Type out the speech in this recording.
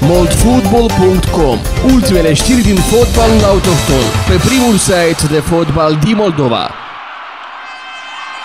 moldfootball.com. Ultimele știri din fotbalul autohton, pe primul site de fotbal din Moldova.